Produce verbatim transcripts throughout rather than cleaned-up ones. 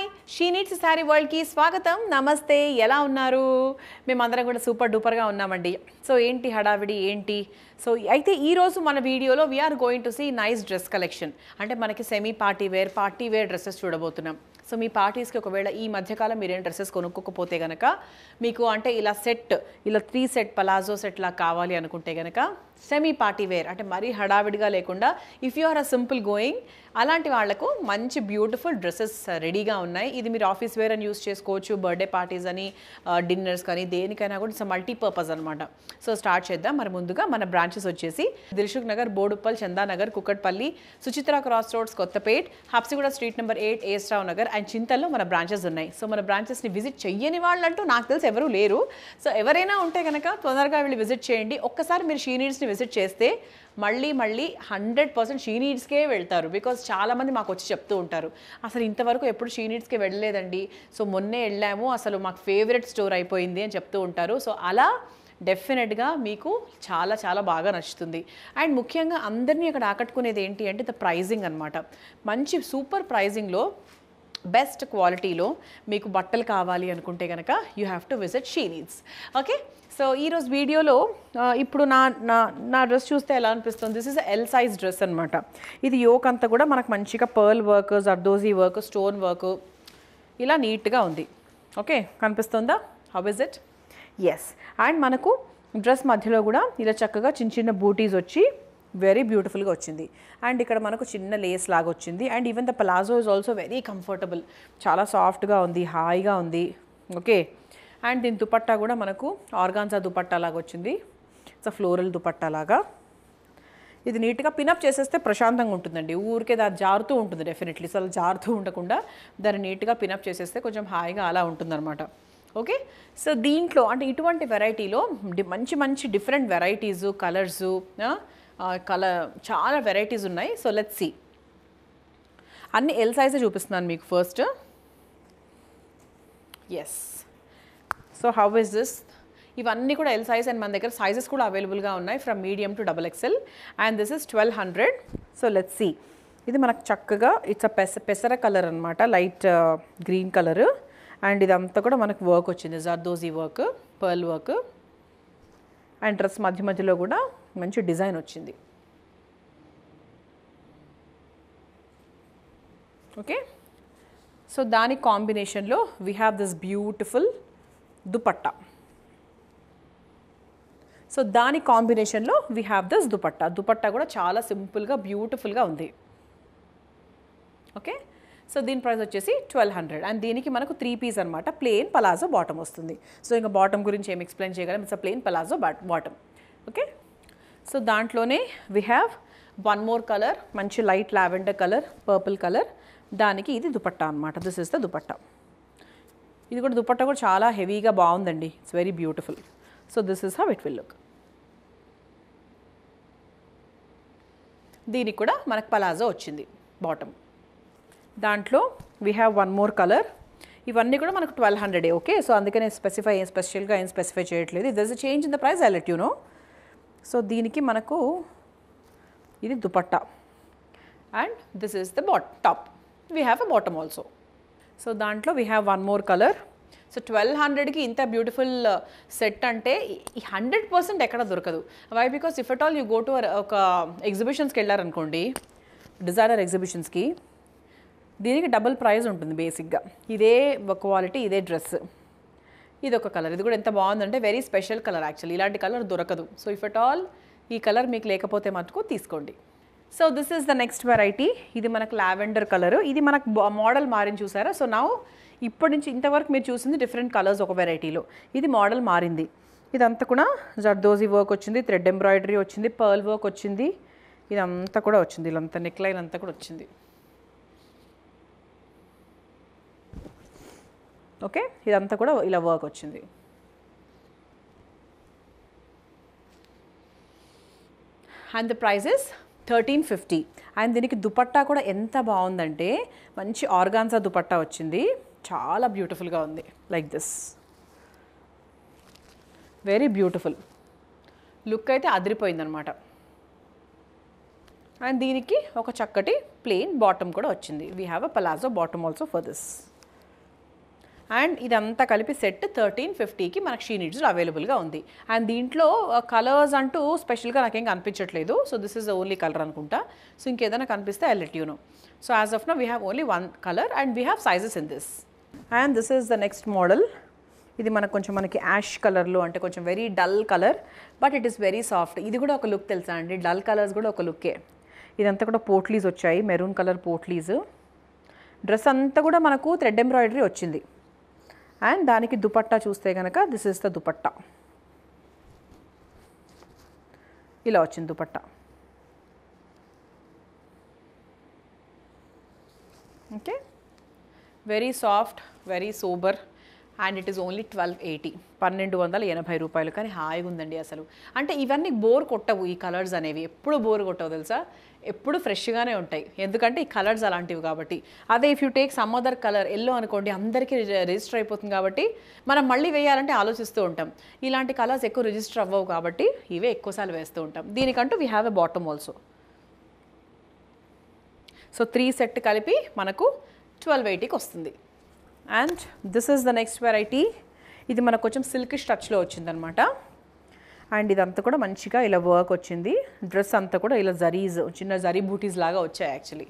She needs sari వరల్డ్కి స్వాగతం. నమస్తే, ఎలా ఉన్నారు? మేమందరం కూడా సూపర్ డూపర్గా ఉన్నామండి. సో ఏంటి హడావిడి ఏంటి? సో అయితే ఈరోజు మన వీడియోలో we're going to see nice dress collection. అంటే మనకి semi party wear party wear dresses చూడబోతున్నాం. సో మీ పార్టీస్కి ఒకవేళ ఈ మధ్యకాలం మీరేం డ్రెస్సెస్ కొనుక్కోకపోతే కనుక మీకు అంటే ఇలా సెట్ ఇలా త్రీ సెట్ పలాజో సెట్లా కావాలి అనుకుంటే కనుక సెమీ పార్టీ వేర్ అంటే మరీ హడావిడిగా లేకుండా if you are a simple going అలాంటి వాళ్లకు మంచి బ్యూటిఫుల్ డ్రెస్సెస్ రెడీగా ఉన్నాయి. ఇది మీరు ఆఫీస్ వేర్ అని యూస్ చేసుకోవచ్చు, బర్త్డే పార్టీస్ అని, డిన్నర్స్ కానీ దేనికైనా కూడా ఇట్స్ మల్టీపర్పస్ అనమాట. సో స్టార్ట్ చేద్దాం. మరి ముందుగా మన బ్రాంచెస్ వచ్చేసి Dilsukh Nagar, Boduppal, Chandanagar, Kukatpally, Suchitra cross roads, Kothapet, Habsiguda street number eight, ఏస్ట్రావ్ నగర్ అండ్ చింతల్లో మన బ్రాంచెస్ ఉన్నాయి. సో మన బ్రాంచెస్ని విజిట్ చెయ్యని వాళ్ళంటూ నాకు తెలిసి ఎవరూ లేరు. సో ఎవరైనా ఉంటే కనుక తొందరగా వెళ్ళి విజిట్ చేయండి. ఒక్కసారి మీరు షీ నీడ్స్ని విజిట్ చేస్తే మళ్ళీ మళ్ళీ హండ్రెడ్ పర్సెంట్ షీ నీడ్స్కే వెళ్తారు. బికాజ్ చాలామంది మాకు వచ్చి చెప్తూ ఉంటారు, అసలు ఇంతవరకు ఎప్పుడు షీ నీడ్స్కే వెళ్ళలేదండి, సో మొన్నే వెళ్ళాము, అసలు మాకు ఫేవరెట్ స్టోర్ అయిపోయింది అని చెప్తూ ఉంటారు. సో అలా డెఫినెట్గా మీకు చాలా చాలా బాగా నచ్చుతుంది. అండ్ ముఖ్యంగా అందరినీ అక్కడ ఆకట్టుకునేది ఏంటి అంటే ద ప్రైజింగ్ అనమాట. మంచి సూపర్ ప్రైజింగ్లో బెస్ట్ క్వాలిటీలో మీకు బట్టలు కావాలి అనుకుంటే కనుక you have to visit she needs. Okay, so ఈరోజు వీడియోలో ఇప్పుడు నా నా నా డ్రెస్ చూస్తే ఎలా అనిపిస్తుంది? This is L size dress అనమాట. ఇది యోక్ అంతా కూడా మనకు మంచిగా పర్ల్ వర్క్, జర్దోజీ వర్క్, స్టోన్ వర్క్ ఇలా నీట్గా ఉంది. ఓకే, కనిపిస్తుందా? How is it? Yes. And మనకు డ్రెస్ మధ్యలో కూడా ఇలా చక్కగా చిన్న చిన్న బూటీస్ వచ్చి వెరీ బ్యూటిఫుల్గా వచ్చింది. అండ్ ఇక్కడ మనకు చిన్న లేస్ లాగా వచ్చింది. And even the palazzo is also very comfortable, చాలా సాఫ్ట్గా ఉంది, హాయిగా ఉంది. ఓకే, అండ్ దీని దుపట్టా కూడా మనకు ఆర్గాన్జా దుపట్టా లాగా వచ్చింది. ఇట్స్ ఫ్లోరల్ దుపట్టా లాగా. ఇది నీట్గా పినప్ చేసేస్తే ప్రశాంతంగా ఉంటుందండి. ఊరికే దాన్ని జారుతూ ఉంటుంది డెఫినెట్లీ. అసలు జారుతూ ఉండకుండా దాన్ని నీట్గా పినప్ చేసేస్తే కొంచెం హాయిగా అలా ఉంటుందన్నమాట. ఓకే, సో దీంట్లో అంటే ఇటువంటి వెరైటీలో మంచి మంచి డిఫరెంట్ వెరైటీసు, కలర్సు, కలర్ చాలా వెరైటీస్ ఉన్నాయి. So let's see. అన్ని ఎల్ సైజే చూపిస్తున్నాను మీకు first. Yes, so how is this? ఇవన్నీ కూడా ఎల్ సైజ్ అండ్ మన దగ్గర సైజెస్ కూడా అవైలబుల్గా ఉన్నాయి from medium to double XL. And this is twelve hundred. So let's see. ఇది మనకు చక్కగా ఇట్స్ అ పెస పెసర కలర్ అనమాట, లైట్ గ్రీన్ కలర్. అండ్ ఇదంతా కూడా మనకు వర్క్ వచ్చింది, zardozi work, pearl work. And dress మధ్య మధ్యలో కూడా మంచి డిజైన్ వచ్చింది. ఓకే, సో దాని కాంబినేషన్లో we have this beautiful dupatta. So దాని కాంబినేషన్లో we have this dupatta. Dupatta కూడా చాలా సింపుల్గా బ్యూటిఫుల్గా ఉంది. ఓకే, సో దీని ప్రైస్ వచ్చేసి ట్వెల్వ్ హండ్రెడ్. అండ్ దీనికి మనకు త్రీ పీస్ అనమాట, ప్లెయిన్ పలాజో బాటమ్ వస్తుంది. సో ఇంకా బాటమ్ గురించి ఏం ఎక్స్ప్లెయిన్ చేయగలం, it's a plain palazzo bottom. Okay, so దాంట్లోనే we have one more colour, మంచి light lavender colour, purple colour. దానికి ఇది దుపట్టా అనమాట. This is the dupatta. ఇది కూడా దుపట్టా కూడా చాలా హెవీగా బాగుందండి. It's very beautiful. So this is how it will look. దీనికి కూడా మనకు పలాజో వచ్చింది బాటమ్. దాంట్లో we have one more colour. ఇవన్నీ కూడా మనకు ట్వెల్వ్ హండ్రెడే. ఓకే, సో అందుకనే స్పెసిఫై ఏం స్పెషల్గా ఏం స్పెసిఫై చేయట్లేదు. There is a change in the price, I let you know. So దీనికి మనకు ఇది dupatta and this is the bot top. We have a bottom also. So దాంట్లో we have one more colour. So twelve హండ్రెడ్కి ఇంత beautiful set అంటే ఈ hundred percent ఎక్కడ దొరకదు. Why? Because if at all you go to ఒక ఎగ్జిబిషన్స్కి వెళ్ళారనుకోండి, డిజైనర్ ఎగ్జిబిషన్స్కి, దీనికి డబుల్ ప్రైస్ ఉంటుంది బేసిక్గా. ఇదే క్వాలిటీ, ఇదే డ్రెస్. ఇది ఒక కలర్. ఇది కూడా ఎంత బాగుందంటే వెరీ స్పెషల్ కలర్ యాక్చువల్లీ. ఇలాంటి కలర్ దొరకదు. సో ఇఫ్ ఎట్ ఆల్ ఈ కలర్ మీకు లేకపోతే మటుకు తీసుకోండి. So this is the next variety. ఇది మనకు లావెండర్ కలర్. ఇది మనకు మోడల్ మారింది చూసారా? సో నా ఇప్పటి నుంచి ఇంతవరకు మీరు చూసింది డిఫరెంట్ కలర్స్ ఒక వెరైటీలో. ఇది మోడల్ మారింది. ఇదంతా కూడా జర్దోజీ వర్క్ వచ్చింది, థ్రెడ్ ఎంబ్రాయిడరీ వచ్చింది, పర్ల్ వర్క్ వచ్చింది. ఇదంతా కూడా వచ్చింది, ఇదంతా నెక్ లైన్ అంతా కూడా వచ్చింది. ఓకే, ఇదంతా కూడా ఇలా వర్క్ వచ్చింది. And the price is thirteen fifty. And దీనికి దుపట్టా కూడా ఎంత బాగుందంటే మంచి ఆర్గాన్జా దుపట్టా వచ్చింది, చాలా బ్యూటిఫుల్గా ఉంది. Like this, very beautiful look అయితే అదిరిపోయిందనమాట. అండ్ దీనికి ఒక చక్కటి ప్లెయిన్ బాటమ్ కూడా వచ్చింది. We have a palazzo bottom also for this. And ఇదంతా కలిపి సెట్ థర్టీన్ ఫిఫ్టీకి మనకు షీ నీడ్స్లో అవైలబుల్గా ఉంది. అండ్ దీంట్లో కలర్స్ అంటూ స్పెషల్గా నాకేం కనిపించట్లేదు. So this is the only colour అనుకుంటా. సో ఇంకేదైనా కనిపిస్తే I let you know. So as of now we have only one colour and we have sizes in this. And this is the next model. ఇది మనకు కొంచెం మనకి ash కలర్లో, అంటే కొంచెం very dull colour, but it is very soft. ఇది కూడా ఒక లుక్ తెలుసా అండి, డల్ కలర్స్ కూడా ఒక లుక్కే. ఇదంతా కూడా పోట్లీస్ వచ్చాయి, మెరూన్ కలర్ పోట్లీస్. డ్రెస్ అంతా కూడా మనకు థ్రెడ్ ఎంబ్రాయిడరీ వచ్చింది. అండ్ దానికి దుపట్టా చూస్తే కనుక దిస్ ఇస్ ద దుపట్టా. ఇలా వచ్చింది dupatta. Okay, very soft, very sober. And it is only twelve eighty, పన్నెండు వందల ఎనభై రూపాయలు. కానీ హాయిగా ఉందండి అసలు. అంటే ఇవన్నీ బోర్ కొట్టవు, ఈ కలర్స్ అనేవి ఎప్పుడు బోర్ కొట్టవు తెలుసా, ఎప్పుడు ఫ్రెష్గానే ఉంటాయి. ఎందుకంటే ఈ కలర్స్ అలాంటివి కాబట్టి. అదే if you take some other colour, yellow అనుకోండి, అందరికీ రిజిస్టర్ అయిపోతుంది కాబట్టి మనం మళ్ళీ వేయాలంటే ఆలోచిస్తూ ఉంటాం. ఇలాంటి కలర్స్ ఎక్కువ రిజిస్టర్ అవ్వవు కాబట్టి ఇవే ఎక్కువసార్లు వేస్తూ ఉంటాం. దీనికంటూ we have a bottom also. So three set కలిపి మనకు ట్వెల్వ్ ఎయిటీకి వస్తుంది. And this is the next variety. ఇది మనకు కొంచెం సిల్కిష్ టచ్లో వచ్చిందనమాట. అండ్ ఇదంతా కూడా మంచిగా ఇలా వర్క్ వచ్చింది. డ్రెస్ అంతా కూడా ఇలా జరీస్, చిన్న జరీ బూటీస్ లాగా వచ్చాయి యాక్చువల్లీ.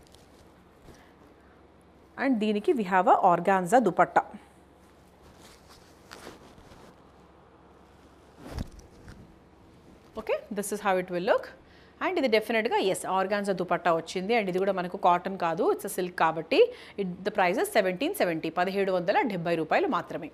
అండ్ దీనికి we have a organza dupatta. Okay, this is how it will look. And ఇది డెఫినెట్గా ఎస్ ఆర్గాన్జా దుపట్టా వచ్చింది. అండ్ ఇది కూడా మనకు కాటన్ కాదు, ఇట్స్ సిల్క్ కాబట్టి it the price is seventeen seventy, పదిహేడు వందల డెబ్బై రూపాయలు మాత్రమే.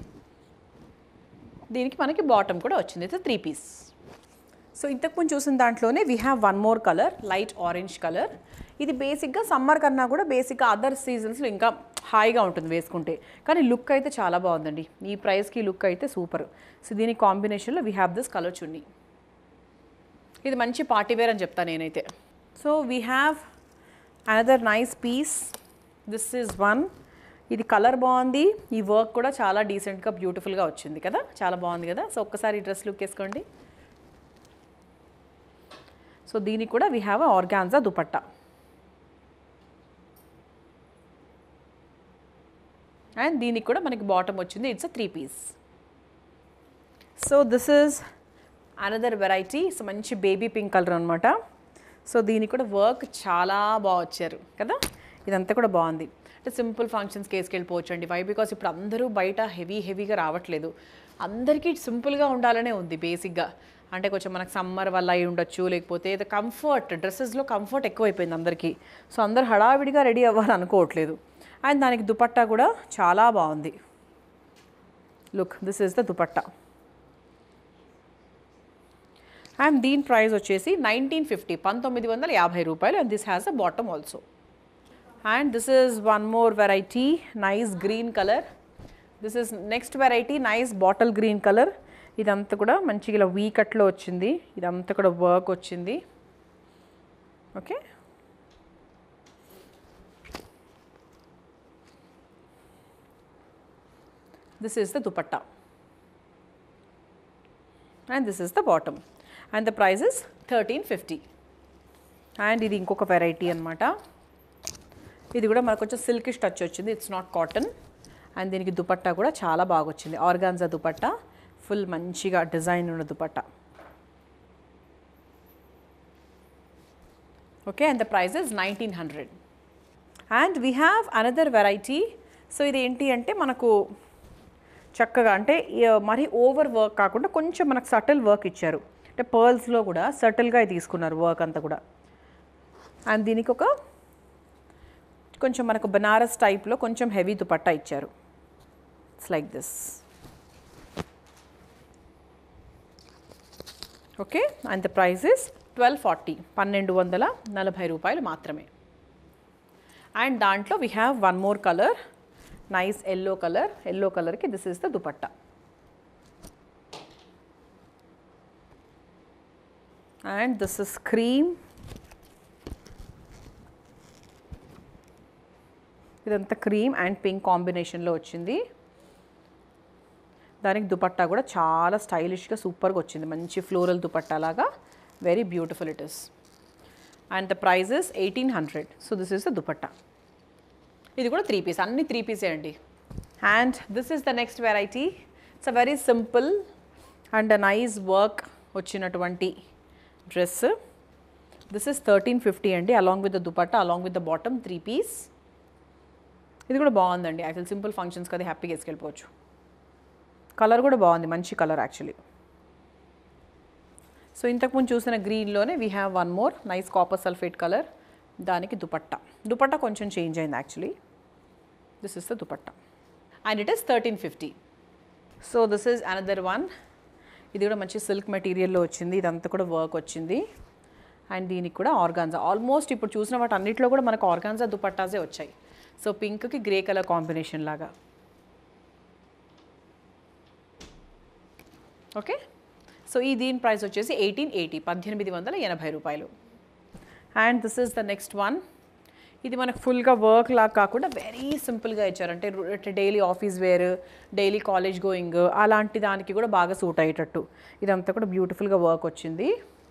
దీనికి మనకి బాటమ్ కూడా వచ్చింది. It's three piece. సో ఇంతకుముందు చూసిన దాంట్లోనే we have one more colour, light orange colour. ఇది బేసిక్గా సమ్మర్ కన్నా కూడా బేసిక్గా అదర్ సీజన్స్లో ఇంకా హాయిగా ఉంటుంది వేసుకుంటే. కానీ లుక్ అయితే చాలా బాగుందండి. ఈ ప్రైస్కి లుక్ అయితే సూపర్. సో దీని కాంబినేషన్లో we have this colour chunni. ఇది మంచి పార్టీ వేర్ అని చెప్తాను నేనైతే. So we have another nice piece. This is one. ఇది కలర్ బాగుంది, ఈ వర్క్ కూడా చాలా డీసెంట్గా బ్యూటిఫుల్గా వచ్చింది కదా, చాలా బాగుంది కదా. సో ఒక్కసారి ఈ డ్రెస్ లుక్ వేసుకోండి. సో దీనికి కూడా we have a organza dupatta. And దీనికి కూడా మనకి బాటమ్ వచ్చింది. It's a three piece. So this is another variety. So మంచి బేబీ పింక్ కలర్ అనమాట. సో దీనికి కూడా వర్క్ చాలా బాగా వచ్చారు కదా. ఇదంతా కూడా బాగుంది. అంటే సింపుల్ ఫంక్షన్స్కి వేసుకెళ్ళిపోవచ్చు అండి. వై బికాస్ ఇప్పుడు అందరూ బయట హెవీ హెవీగా రావట్లేదు, అందరికీ సింపుల్గా ఉండాలనే ఉంది బేసిక్గా. అంటే కొంచెం మనకు సమ్మర్ వల్ల అయి ఉండొచ్చు, లేకపోతే ఏదో కంఫర్ట్, డ్రెస్సెస్లో కంఫర్ట్ ఎక్కువైపోయింది అందరికీ. సో అందరు హడావిడిగా రెడీ అవ్వాలని అనుకోవట్లేదు. అండ్ దానికి దుపట్టా కూడా చాలా బాగుంది. Look, this is the dupatta. And దీని ప్రైస్ వచ్చేసి నైన్టీన్ ఫిఫ్టీ, పంతొమ్మిది వందల యాభై రూపాయలు. And this has a bottom also. And this is one more variety, nice green colour. This is next variety, nice bottle green colour. ఇదంతా కూడా మంచిగా ఇలా వీ కట్లో వచ్చింది. ఇదంతా కూడా వర్క్ వచ్చింది. Okay, this is the dupatta. And this is the bottom. And the price is thirteen fifty. And ఇది ఇంకొక వెరైటీ అనమాట. ఇది కూడా మనకు కొంచెం సిల్కిష్ టచ్ వచ్చింది, ఇట్స్ నాట్ కాటన్. అండ్ దీనికి దుపట్టా కూడా చాలా బాగా వచ్చింది, ఆర్గాన్జా దుపట్టా, ఫుల్ మంచిగా డిజైన్ ఉన్న dupatta. Okay, and the price is nineteen hundred. And we have another variety. So ఇది ఏంటి అంటే మనకు చక్కగా, అంటే మరీ ఓవర్ వర్క్ కాకుండా కొంచెం మనకు సటిల్ వర్క్ ఇచ్చారు. అంటే పర్ల్స్లో కూడా సటిల్గా తీసుకున్నారు వర్క్ అంతా కూడా. అండ్ దీనికి ఒక కొంచెం మనకు బనారస్ టైప్లో కొంచెం హెవీ దుపట్టా ఇచ్చారు. It's like this. Okay, and the price is twelve forty, పన్నెండు వందల నలభై రూపాయలు మాత్రమే. అండ్ దాంట్లో we have one more colour, nice yellow colour. Yellow కలర్కి this is the dupatta. And this is cream. ఇదంతా క్రీమ్ అండ్ పింక్ కాంబినేషన్లో వచ్చింది. దానికి దుపట్టా కూడా చాలా స్టైలిష్గా సూపర్గా వచ్చింది, మంచి ఫ్లోరల్ దుపట్టా లాగా, very beautiful it is. And the price is eighteen hundred. So this is the dupatta. ఇది కూడా త్రీ పీస్, అన్ని త్రీ పీసే అండి. And this is the next variety. It's a very simple and a nice work వచ్చినటువంటి dress. This is thirteen fifty అండి, along with the dupatta, along with the bottom, three piece. ఇది కూడా బాగుందండి, actual simple ఫంక్షన్స్కి అది హ్యాపీగా వేసుకెళ్ళిపోవచ్చు. కలర్ కూడా బాగుంది, మంచి కలర్ యాక్చువల్లీ. సో ఇంతకుముందు చూసిన గ్రీన్లోనే we have one more nice copper sulphate colour. దానికి దుపట్టా, దుపట్టా కొంచెం చేంజ్ అయింది actually. This is the dupatta and it is thirteen fifty. So this is another one. ఇది కూడా మంచి సిల్క్ మెటీరియల్లో వచ్చింది, ఇదంతా కూడా వర్క్ వచ్చింది. అండ్ దీనికి కూడా ఆర్గాన్జా. ఆల్మోస్ట్ ఇప్పుడు చూసిన వాటి అన్నింటిలో కూడా మనకు ఆర్గాన్జా దుపట్టాసే వచ్చాయి. సో పింక్కి గ్రే కలర్ కాంబినేషన్ లాగా. ఓకే, సో ఈ దీని ప్రైస్ వచ్చేసి ఎయిటీన్ ఎయిటీ, పద్దెనిమిది వందల ఎనభై రూపాయలు. And this is the next one. ఇది మనకు ఫుల్గా వర్క్ లాగా కాకుండా వెరీ సింపుల్గా ఇచ్చారు. అంటే daily office wear, daily college going అలాంటి దానికి కూడా బాగా సూట్ అయ్యేటట్టు ఇదంతా కూడా బ్యూటిఫుల్గా వర్క్ వచ్చింది.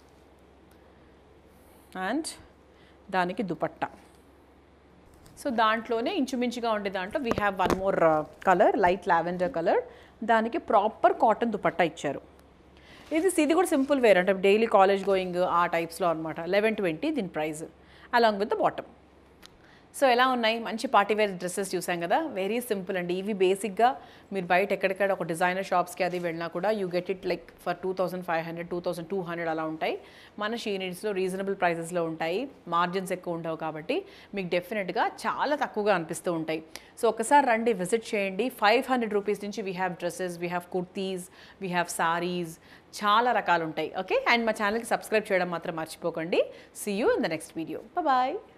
అండ్ దానికి దుపట్టా. సో దాంట్లోనే ఇంచుమించుగా ఉండే దాంట్లో we have one more colour, light lavender colour. దానికి ప్రాపర్ కాటన్ దుపట్టా ఇచ్చారు. ఇది ఇది కూడా సింపుల్ వేర్, అంటే డైలీ కాలేజ్ గోయింగ్ ఆ టైప్స్లో అనమాట. లెవెన్ ట్వంటీ దీని price, along with the bottom. So ఎలా ఉన్నాయి, మంచి పార్టీ వేర్ డ్రెస్సెస్ చూసాం కదా, వెరీ సింపుల్ అండి. ఇవి బేసిక్గా మీరు బయట ఎక్కడెక్కడ ఒక డిజైనర్ షాప్స్కి అది వెళ్ళినా కూడా you get it like for two thousand five hundred two thousand two hundred అలా ఉంటాయి. మన షీ నీడ్స్లో రీజనబుల్ ప్రైసెస్లో ఉంటాయి, మార్జిన్స్ ఎక్కువ ఉండవు కాబట్టి మీకు డెఫినెట్గా చాలా తక్కువగా అనిపిస్తూ ఉంటాయి. సో ఒకసారి రండి, విజిట్ చేయండి. ఫైవ్ హండ్రెడ్ రూపీస్ నుంచి we have dresses, we have kurtis, we have saris, చాలా రకాలు ఉంటాయి. ఓకే, అండ్ మా ఛానల్కి సబ్స్క్రైబ్ చేయడం మాత్రం మర్చిపోకండి. See you in the next video. Bye.